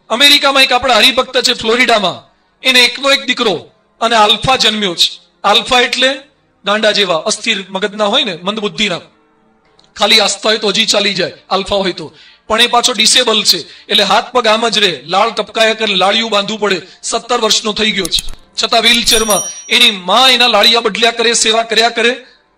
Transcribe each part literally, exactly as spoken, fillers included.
અમેરિકામાં એક આપણા હરિભક્ત છે ફ્લોરિડામાં, એને એકનો એક દીકરો અને આલ્ફા જન્મ્યો છે. આલ્ફા એટલે ગાંડા જેવા અસ્થિર મગજના હોય ને, મંદબુદ્ધિના, ખાલી આસ્થા હોય તો હજી ચાલી જાય, આલ્ફા હોય તો. પણ એ પાછો ડિસેબલ છે, એટલે હાથ પગ આમ જ રહે, લાળ ટપકાયા કરે, લાળિયું બાંધવું પડે. સત્તર વર્ષનો થઈ ગયો છે, છતાં વ્હીલચેરમાં. એની માં એના લાળિયા બદલ્યા કરે, સેવા કર્યા કરે.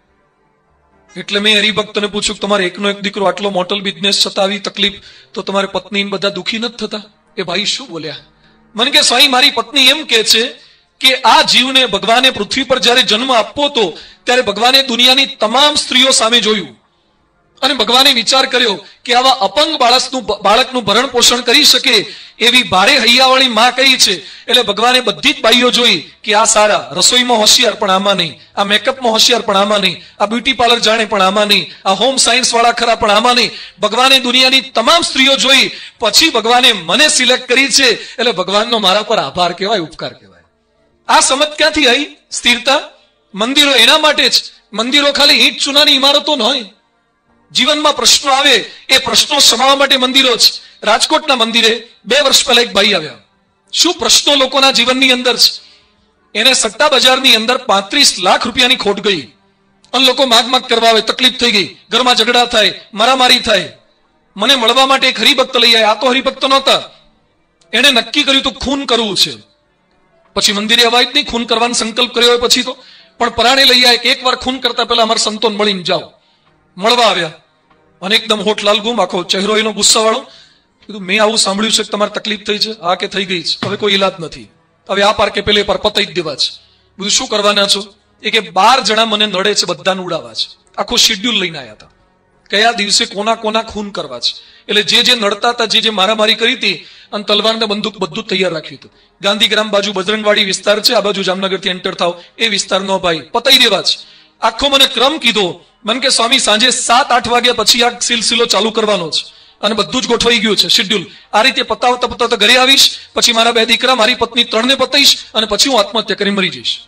એટલે મેં હરિભક્તને પૂછ્યું, તમારે એકનો એક દીકરો, આટલો મોટલ બિઝનેસ છતાં આવી તકલીફ, તો તમારે પત્ની બધા દુખી નથી થતા? એ ભાઈ શું બોલ્યા? મને કે સ્વામી, મારી પત્ની એમ કે છે કે આ જીવને ભગવાને પૃથ્વી પર જયારે જન્મ આપવો હતો ત્યારે ભગવાને દુનિયાની તમામ સ્ત્રીઓ સામે જોયું અને ભગવાને વિચાર કર્યો કે આવા અપંગ બાળકનું બાળકનું ભરણ પોષણ કરી શકે એવી ભારે હૈયાવાળી માં કઈ છે. એટલે ભગવાને બધી જ બાઈઓ જોઈ કે આ સારા, રસોઈમાં હોશિયાર પણ આમાં નહીં, આ મેકઅપમાં હોશિયાર પણ આમાં નહીં, આ બ્યુટી પાર્લર જાણે પણ આમાં નહીં, આ હોમ સાયન્સ વાળા ખરા પણ આમાં નહીં. ભગવાને દુનિયાની તમામ સ્ત્રીઓ જોઈ, પછી ભગવાને મને સિલેક્ટ કરી છે. એટલે ભગવાનનો મારા પર આભાર કહેવાય, ઉપકાર કહેવાય. આ સમજ ક્યાંથી આવી? સ્થિરતા. મંદિરો એના માટે જ, મંદિરો ખાલી ઈંટ ચૂનાની ઇમારતો ન હોય. જીવનમાં પ્રશ્નો આવે, એ પ્રશ્નો સમાવવા માટે મંદિરો જ. રાજકોટના મંદિરે બે વર્ષ પહેલા એક ભાઈ આવ્યા. શું પ્રશ્નો લોકોના જીવનની અંદર છે. એને સટ્ટા બજારની અંદર પાંત્રીસ લાખ રૂપિયાની ખોટ ગઈ અને લોકો માગ માગ કરવા આવે, તકલીફ થઈ ગઈ, ઘરમાં ઝઘડા થાય, મારામારી થાય. મને મળવા માટે એક હરિભક્ત લઈ આવ્યા. આ તો હરિભક્ત નહોતા. એને નક્કી કર્યું તો ખૂન કરવું છે. પછી મંદિરે અવાય જ નહીં, ખૂન કરવાનો સંકલ્પ કર્યો હોય પછી તો. પણ પરાણે લઈ આવ્યા કે એક વાર ખૂન કરતા પહેલા અમારા સંતોન મળીને જાઓ. મળવા આવ્યા અને એકદમ હોઠ લાલ ગુમ, આખો ચહેરો એનો ગુસ્સા વાળો. કીધું, મેં આવું સાંભળ્યું છે કે તમારે તકલીફ થઈ છે? હા કે થઈ ગઈ છે, હવે કોઈ ઈલાજ નથી, હવે આ પાર કે પેલે પાર પતાઈ જ દેવા છે. બધું શું કરવાના છો? એ કે બાર જણા મને નડે છે, બધાને ઉડાવવા છે. આખું શેડ્યુલ લઈને આવ્યા હતા, કયા દિવસે કોના કોના ખૂન કરવા છે. એટલે જે જે નડતા હતા, જે જે મારામારી કરી હતી, અને તલવાર ને બંદૂક બધું તૈયાર રાખ્યું હતું. ગાંધીગ્રામ બાજુ બજરંગવાડી વિસ્તાર છે, આ બાજુ જામનગરથી એન્ટર થાવ એ વિસ્તારનો ભાઈ, પતાઈ દેવા છે. આખો મને ક્રમ કીધો. મને કે સ્વામી, સાંજે સાત આઠ વાગ્યા પછી આ સિલસિલો ચાલુ કરવાનો છે અને બધું જ ગોઠવાઈ ગયું છે, શેડ્યુલ. આ રીતે પતાવતા પતાવતા ઘરે આવીશ, પછી મારા બે દીકરા, મારી પત્ની, ત્રણને પતાઈશ અને પછી હું આત્મહત્યા કરી મરી જઈશ.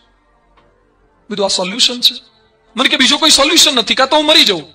બધું આ સોલ્યુશન છે? મને કે બીજો કોઈ સોલ્યુશન નથી, કાં તો હું મરી જાઉં.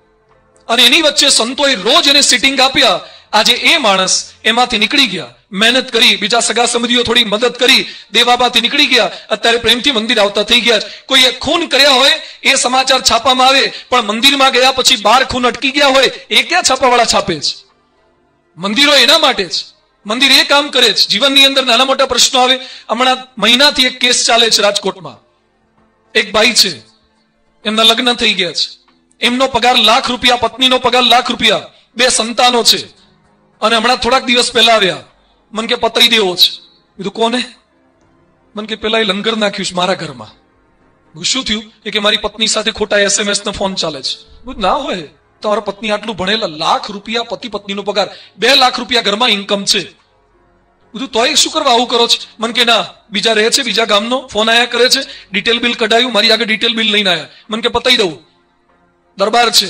અને એની વચ્ચે સંતોએ રોજ એને સિટિંગ આપ્યા. આજે એ માણસ એમાંથી નીકળી ગયા, મહેનત કરી, બીજા સગા સંબંધીઓ થોડી મદદ કરી, દેવાબાથી નીકળી ગયા. અત્યારે પ્રેમથી મંદિર આવતા થઈ ગયા. કોઈએ ખૂન કર્યા હોય એ સમાચાર છાપામાં આવે, પણ મંદિરમાં ગયા પછી બાર ખૂન અટકી ગયા હોય એ ક્યાં છાપાવાળા છાપે છે? મંદિરો એના માટે જ, મંદિર એ કામ કરે છે. જીવનની અંદર નાના મોટા પ્રશ્નો આવે. હમણાં મહિનાથી એક કેસ ચાલે છે રાજકોટમાં. એક ભાઈ છે, એમના લગ્ન થઈ ગયા છે, એમનો પગાર લાખ રૂપિયા, પત્નીનો પગાર લાખ રૂપિયા, બે સંતાનો છે. અને હમણાં થોડાક દિવસ પહેલા આવ્યા, મને કે પતાઈ દેવો છે. કીધું કોને? મને કે પેલા એ લંગર નાખ્યું છે મારા ઘરમાં. શું થયું? એ કે મારી પત્ની સાથે ખોટા એસએમએસ નો ફોન ચાલે છે. ના હોય, તમારા પત્ની આટલું ભણેલા, લાખ રૂપિયા પતિ પત્નીનો પગાર, બે લાખ રૂપિયા ઘરમાં ઇન્કમ છે. બધું તોય શું કરવા આવું કરો છો? મને કે ના, બીજા રહે છે, બીજા ગામનો ફોન આયા કરે છે, ડિટેલ બિલ કઢાયું, મારી આગળ ડિટેલ બિલ લઈને આવ્યા. મને કે પતાઈ દઉં, દરબાર છે.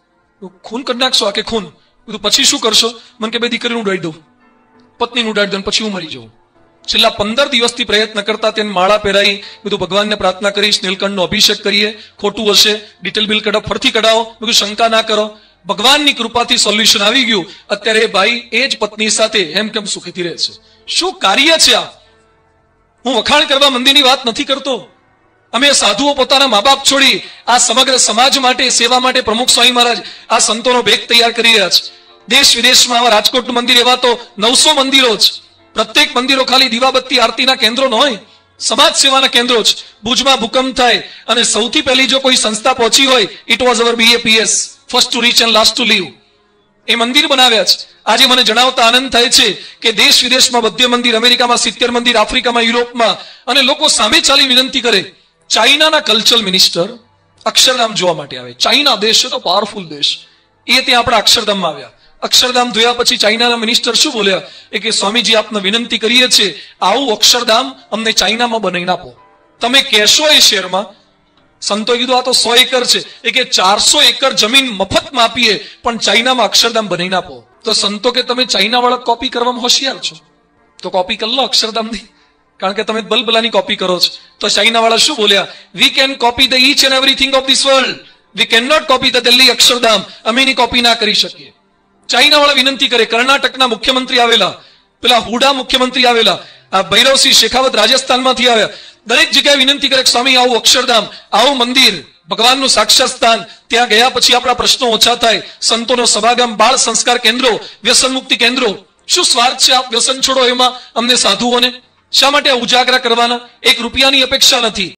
ખૂન કરી નાખશો? આ કે ખૂન. બધું પછી શું કરશો? મને કે બે દીકરીનું ઉડાડી દઉં, પત્નીનું ઉડાડી દઉં, પછી હું મરી જાઉં. છેલ્લા પંદર દિવસથી પ્રયત્ન કરતા તેને માળા પહેરાઈ, બધું ભગવાનને પ્રાર્થના કરી, નીલકંઠનો અભિષેક કરીએ, ખોટું હશે, ડિટેલ બિલ કઢાવો, ફરતી કઢાવો, બધું શંકા ના કરો. ભગવાનની કૃપાથી સોલ્યુશન આવી ગયું. અત્યારે એ ભાઈ એ જ પત્ની સાથે હેમ કેમ સુખીથી રહે છે. શું કાર્ય છે આ? હું વખાણ કરવા મંદિરની વાત નથી કરતો. અમે સાધુઓ પોતાના મા બાપ છોડી આ સમગ્ર સમાજ માટે, સેવા માટે પ્રમુખ સ્વામી મહારાજ આ સંતોનો ભેગ તૈયાર કરી રહ્યા છે. દેશ વિદેશમાં રાજકોટનું મંદિર, એવા તો નવસો મંદિરો છે. પ્રત્યેક મંદિરો ખાલી દીવાબત્તી આરતીના કેન્દ્રો ન હોય, સમાજ સેવાના કેન્દ્રો છે. ભુજમાં ભૂકંપ થાય અને સૌથી પહેલી જો કોઈ સંસ્થા પહોંચી હોય, it was our BAPS, first to reach and last to leave. એ મંદિર બનાવ્યા છે. આજે મને જણાવતા આનંદ થાય છે કે દેશ વિદેશમાં બધે મંદિર, અમેરિકામાં સિત્તેર મંદિર, આફ્રિકામાં, યુરોપમાં, અને લોકો સામે ચાલી વિનંતી કરે. ચાઇનાના કલ્ચરલ મિનિસ્ટર અક્ષરધામ જોવા માટે આવે. ચાઇના દેશ છે તો પાવરફુલ દેશ, એ ત્યાં આપણા અક્ષરધામમાં આવ્યા. અક્ષરધામ જોયા પછી ચાઇનાના મિનિસ્ટર શું બોલ્યા? એ કે સ્વામીજી, આપને વિનંતી કરીએ છીએ, આવું અક્ષરધામ અમને ચાઇનામાં બનાવીને આપો. તમે કહેશો એ શહેરમાં. સંતોએ કીધું આ તો સો એકર છે. એ કે ચારસો એકર જમીન મફતમાં આપીએ, પણ ચાઇનામાં અક્ષરધામ બનાવીને આપો. તો સંતો કે તમે ચાઇના વાળા કોપી કરવામાં હોશિયાર છો, તો કોપી કરી લો અક્ષરધામની, કારણ કે તમે બલબલાની કોપી કરો છો. તો ચાઇના વાળા શું બોલ્યા? We can copy the each and everything of this world, we can not copy the Delhi Akshardham. અમે એની કોપી ના કરી શકીએ. ચાઇના વાળા વિનંતી કરે. કર્ણાટકના મુખ્યમંત્રી આવેલા, પેલા હુડા મુખ્યમંત્રી આવેલા, આ ભૈરવસિંહ શેખાવત રાજસ્થાનમાંથી આવ્યા, દરેક જગ્યાએ વિનંતી કરે સ્વામી આવું અક્ષરધામ, આવું મંદિર, ભગવાનનું સાક્ષાત સ્થાન, ત્યાં ગયા પછી આપણા પ્રશ્નો ઓછા થાય, સંતોનો સભાગમ, બાળ સંસ્કાર કેન્દ્રો, વ્યસન મુક્તિ કેન્દ્રો. શું સ્વાર્થ છે આ વ્યસન છોડો એમાં અમને સાધુઓને? શા માટે ઉજાગરા કરવાના? એક રૂપિયાની અપેક્ષા નથી.